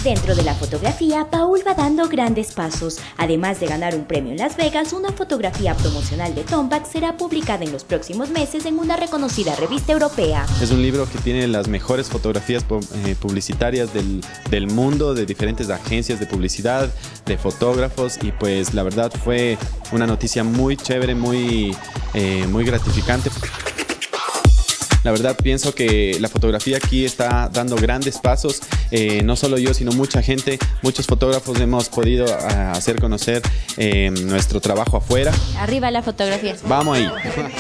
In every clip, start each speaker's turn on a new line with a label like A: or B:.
A: Dentro de la fotografía, Paul va dando grandes pasos. Además de ganar un premio en Las Vegas, una fotografía promocional de Tombac será publicada en los próximos meses en una reconocida revista europea.
B: Es un libro que tiene las mejores fotografías publicitarias del mundo, de diferentes agencias de publicidad, de fotógrafos, y pues la verdad fue una noticia muy chévere, muy gratificante. La verdad pienso que la fotografía aquí está dando grandes pasos, no solo yo, sino mucha gente, muchos fotógrafos hemos podido hacer conocer nuestro trabajo afuera.
C: Arriba la fotografía.
B: Vamos ahí.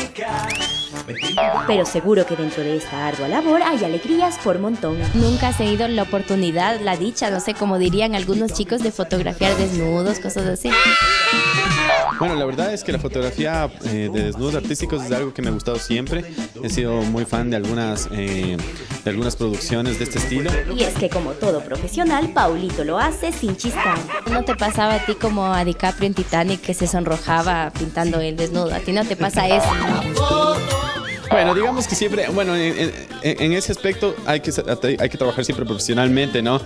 A: Pero seguro que dentro de esta ardua labor hay alegrías por montón.
C: Nunca has tenido la oportunidad, la dicha, no sé, como dirían algunos chicos, de fotografiar desnudos, cosas así.
B: Bueno, la verdad es que la fotografía de desnudos artísticos es algo que me ha gustado siempre. He sido muy fan de algunas producciones de este estilo.
A: Y es que como todo profesional, Paulito lo hace sin chistar.
C: ¿No te pasaba a ti como a DiCaprio en Titanic, que se sonrojaba pintando el desnudo? ¿A ti no te pasa eso?
B: Bueno, digamos que siempre, bueno, en ese aspecto hay que trabajar siempre profesionalmente, ¿no?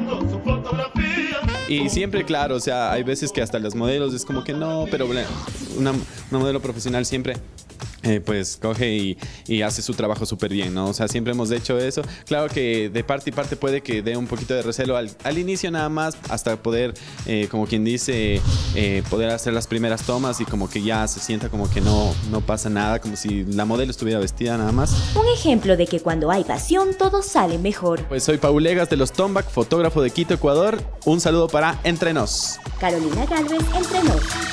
B: Y siempre, claro, o sea, hay veces que hasta los modelos es como que no, pero una modelo profesional siempre pues coge y hace su trabajo súper bien, ¿no? O sea, siempre hemos hecho eso. Claro que de parte y parte puede que dé un poquito de recelo al inicio nada más, hasta poder, como quien dice, poder hacer las primeras tomas y como que ya se sienta como que no pasa nada, como si la modelo estuviera vestida nada más.
A: Un ejemplo de que cuando hay pasión todo sale mejor.
B: Pues soy Paul Legas de los Tombac, fotógrafo de Quito, Ecuador. Un saludo para Entre Nos.
A: Carolina Gálvez, Entre Nos.